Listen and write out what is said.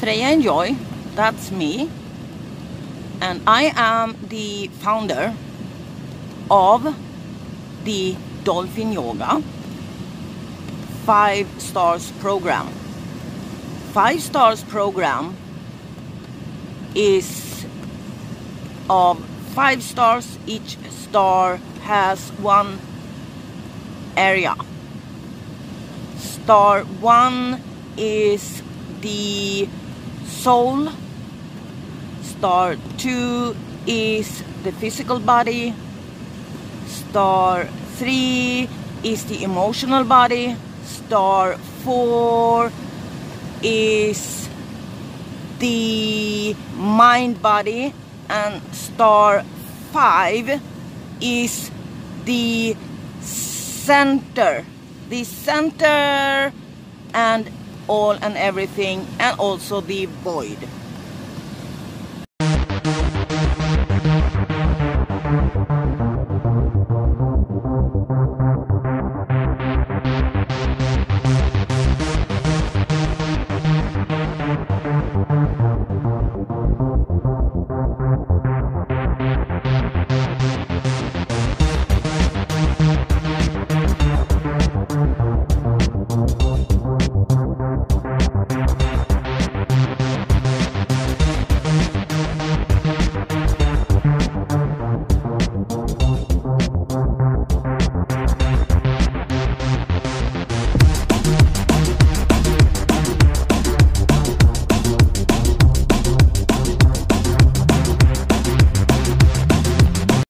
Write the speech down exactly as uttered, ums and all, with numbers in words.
Freja Enjoy, that's me, and I am the founder of the Dolphin Yoga five stars program. Five stars program is of five stars. Each star has one area. Star one is the soul. Star two is the physical body. Star three is the emotional body. Star four is the mind body, and star five is the center, the center and all and everything, and also the void.